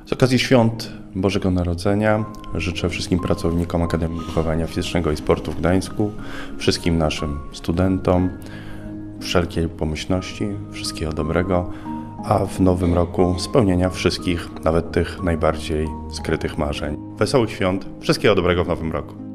Z okazji świąt Bożego Narodzenia życzę wszystkim pracownikom Akademii Wychowania Fizycznego i Sportu w Gdańsku, wszystkim naszym studentom wszelkiej pomyślności, wszystkiego dobrego, a w nowym roku spełnienia wszystkich, nawet tych najbardziej skrytych marzeń. Wesołych świąt, wszystkiego dobrego w nowym roku.